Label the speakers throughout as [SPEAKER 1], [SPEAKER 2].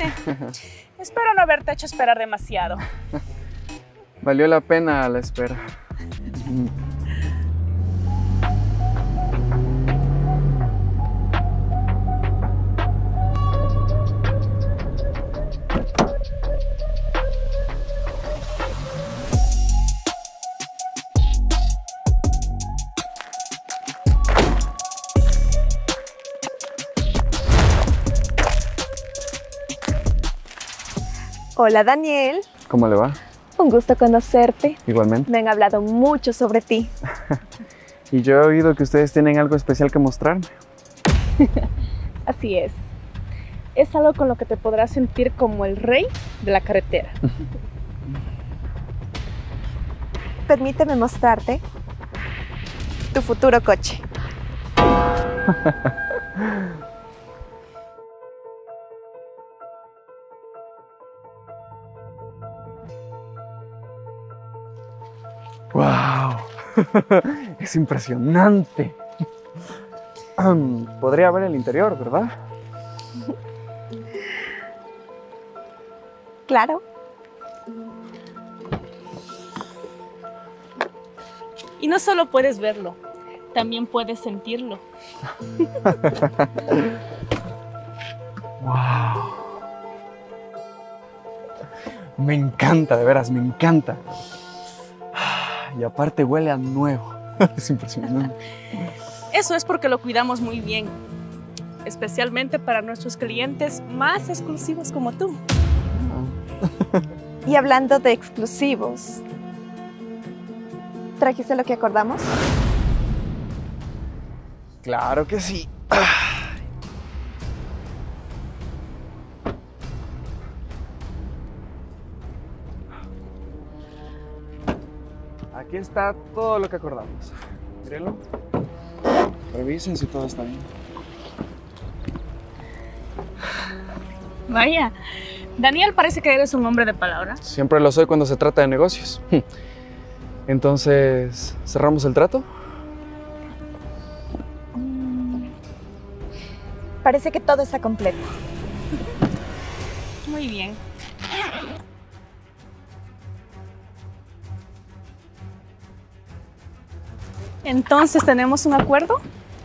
[SPEAKER 1] Espero no haberte hecho esperar demasiado.
[SPEAKER 2] Valió la pena la espera.
[SPEAKER 3] Hola Daniel,
[SPEAKER 2] ¿Cómo le va?
[SPEAKER 3] un gusto conocerte.
[SPEAKER 2] Igualmente.
[SPEAKER 3] Me han hablado mucho sobre ti.
[SPEAKER 2] Y yo he oído que ustedes tienen algo especial que mostrarme.
[SPEAKER 1] Así es. Es algo con lo que te podrás sentir como el rey de la carretera.
[SPEAKER 3] Permíteme mostrarte tu futuro coche.
[SPEAKER 2] ¡Wow! Es impresionante. Podría ver el interior, ¿verdad?
[SPEAKER 3] Claro.
[SPEAKER 1] Y no solo puedes verlo, también puedes sentirlo.
[SPEAKER 2] ¡Wow! Me encanta, de veras, me encanta. Y aparte huele a nuevo. Es impresionante.
[SPEAKER 1] Eso es porque lo cuidamos muy bien, especialmente para nuestros clientes más exclusivos como tú.
[SPEAKER 3] Y hablando de exclusivos, ¿trajiste lo que acordamos?
[SPEAKER 2] Claro que sí. Aquí está todo lo que acordamos. Mírenlo. Revisen si todo está bien.
[SPEAKER 1] Vaya, Daniel, parece que eres un hombre de palabra.
[SPEAKER 2] Siempre lo soy cuando se trata de negocios. Entonces, ¿cerramos el trato?
[SPEAKER 3] Parece que todo está completo.
[SPEAKER 1] Muy bien. Entonces, ¿tenemos un acuerdo?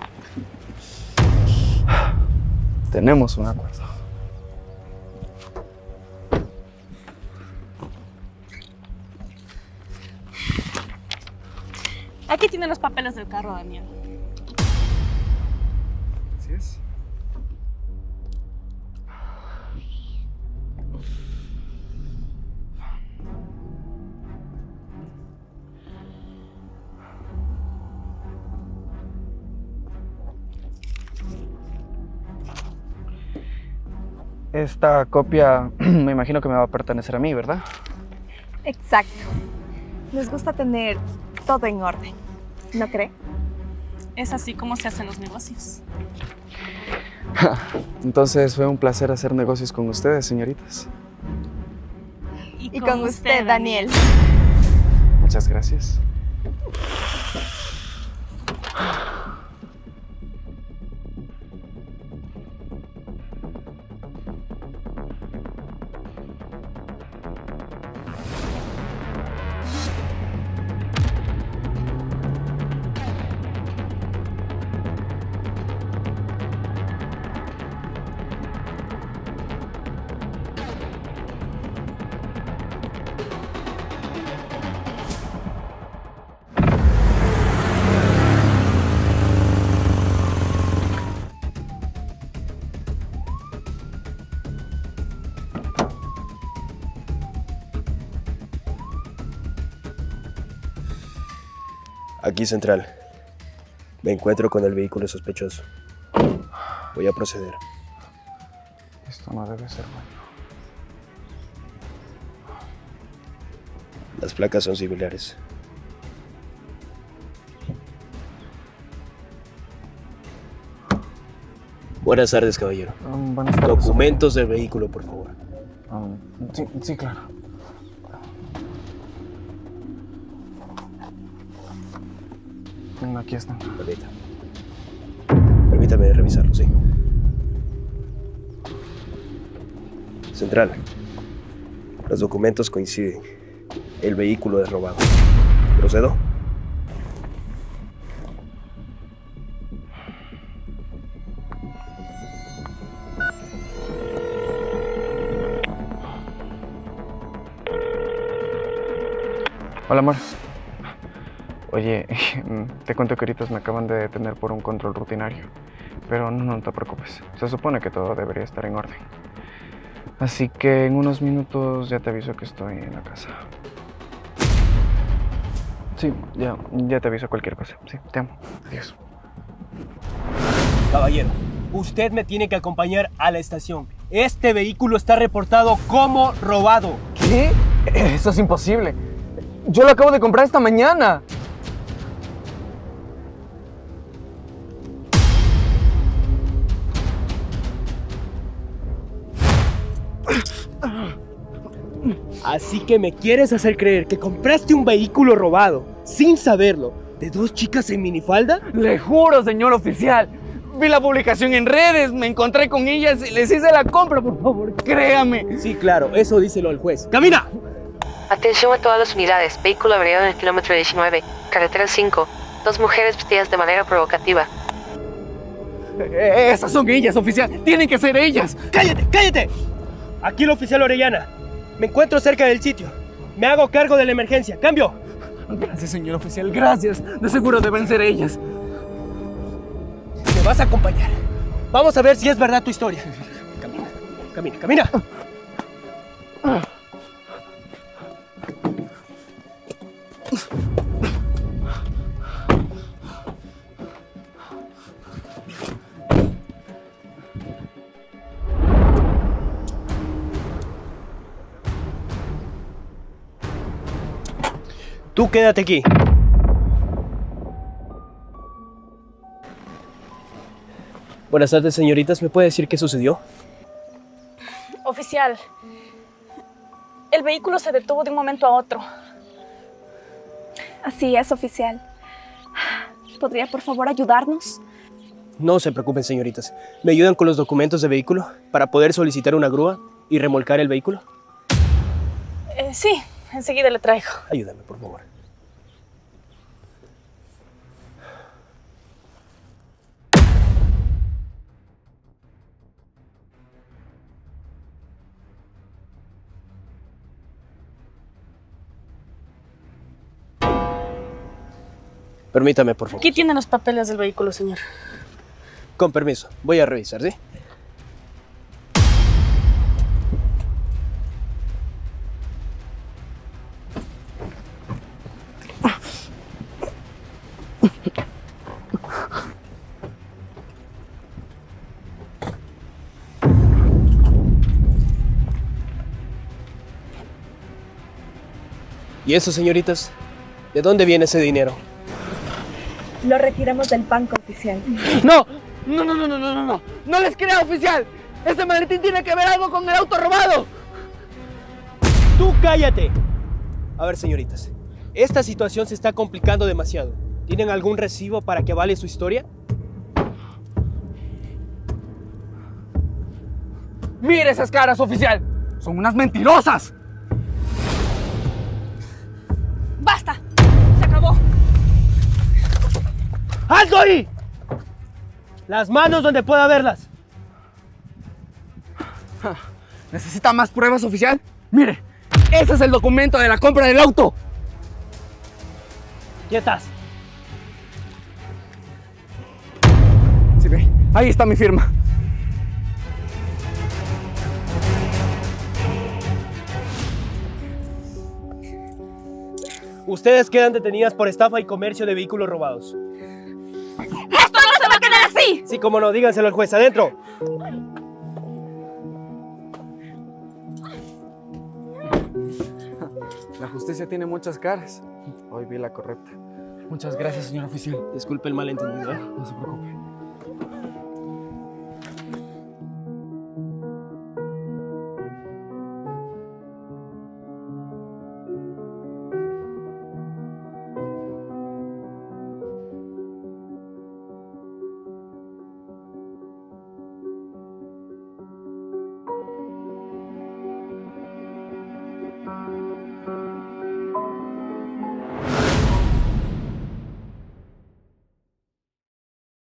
[SPEAKER 2] Tenemos un acuerdo.
[SPEAKER 1] Aquí tienen los papeles del carro, Daniel.
[SPEAKER 2] Así es. Esta copia me imagino que me va a pertenecer a mí, ¿verdad?
[SPEAKER 3] Exacto. Nos gusta tener todo en orden, ¿no cree?
[SPEAKER 1] Es así como se hacen los negocios.
[SPEAKER 2] Entonces fue un placer hacer negocios con ustedes, señoritas.
[SPEAKER 3] Y con usted, Daniel.
[SPEAKER 2] Muchas gracias.
[SPEAKER 4] Aquí Central. Me encuentro con el vehículo sospechoso. Voy a proceder.
[SPEAKER 2] Esto no debe ser bueno.
[SPEAKER 4] Las placas son similares. Buenas tardes, caballero.
[SPEAKER 2] Buenas tardes.
[SPEAKER 4] Documentos del vehículo, por favor.
[SPEAKER 2] Sí, claro. Aquí están.
[SPEAKER 4] Permítame revisarlo, sí. Central. Los documentos coinciden. El vehículo es robado. ¿Procedo?
[SPEAKER 2] Hola, amor. Oye, te cuento que ahorita me acaban de detener por un control rutinario. Pero no te preocupes. Se supone que todo debería estar en orden. Así que en unos minutos ya te aviso que estoy en la casa. Sí, ya te aviso cualquier cosa. Sí, te amo. Adiós.
[SPEAKER 5] Caballero, usted me tiene que acompañar a la estación. Este vehículo está reportado como robado.
[SPEAKER 2] ¿Qué? Eso es imposible. Yo lo acabo de comprar esta mañana.
[SPEAKER 5] Así que me quieres hacer creer que compraste un vehículo robado, sin saberlo, de dos chicas en minifalda.
[SPEAKER 2] Le juro, señor oficial. Vi la publicación en redes, me encontré con ellas y les hice la compra, por favor, créame.
[SPEAKER 5] Sí, claro, eso díselo al juez. ¡Camina!
[SPEAKER 6] Atención a todas las unidades. Vehículo averiado en el kilómetro 19, carretera 5. Dos mujeres vestidas de manera provocativa.
[SPEAKER 2] Esas son ellas, oficial. Tienen que ser ellas.
[SPEAKER 5] ¡Cállate, cállate! Aquí el oficial Orellana. Me encuentro cerca del sitio. Me hago cargo de la emergencia. ¡Cambio!
[SPEAKER 2] Gracias, señor oficial, gracias. De seguro deben ser ellas.
[SPEAKER 5] Me vas a acompañar. Vamos a ver si es verdad tu historia. Camina, camina, camina. Tú quédate aquí. Buenas tardes, señoritas. ¿Me puede decir qué sucedió?
[SPEAKER 1] Oficial, el vehículo se detuvo de un momento a otro.
[SPEAKER 3] Así es, oficial. ¿Podría, por favor, ayudarnos?
[SPEAKER 5] No se preocupen, señoritas. ¿Me ayudan con los documentos de vehículo para poder solicitar una grúa y remolcar el vehículo?
[SPEAKER 1] Sí, enseguida le traigo.
[SPEAKER 5] Ayúdame, por favor. Permítame, por favor.
[SPEAKER 1] Aquí tienen los papeles del vehículo, señor.
[SPEAKER 5] Con permiso, voy a revisar, ¿sí? ¿Y eso, señoritas? ¿De dónde viene ese dinero?
[SPEAKER 3] Lo retiramos del banco, oficial.
[SPEAKER 2] No, no. No les crea, oficial. Ese maletín tiene que ver algo con el auto robado.
[SPEAKER 5] ¡Tú cállate! A ver, señoritas, esta situación se está complicando demasiado. ¿Tienen algún recibo para que avale su historia?
[SPEAKER 2] Mire esas caras, oficial. Son unas mentirosas.
[SPEAKER 1] ¡Basta! ¡Se acabó!
[SPEAKER 5] ¡Alto ahí! Las manos donde pueda verlas.
[SPEAKER 2] ¿Necesita más pruebas, oficial? Mire, ese es el documento de la compra del auto.
[SPEAKER 5] ¡Quietas!
[SPEAKER 2] ¿Sí ve? Ahí está mi firma.
[SPEAKER 5] Ustedes quedan detenidas por estafa y comercio de vehículos robados.
[SPEAKER 1] ¡Esto no se va a quedar así!
[SPEAKER 5] Sí, como no, díganselo al juez. ¡Adentro!
[SPEAKER 2] La justicia tiene muchas caras. Hoy vi la correcta. Muchas gracias, señor oficial.
[SPEAKER 5] Disculpe el malentendido, ¿eh?
[SPEAKER 2] No se preocupe.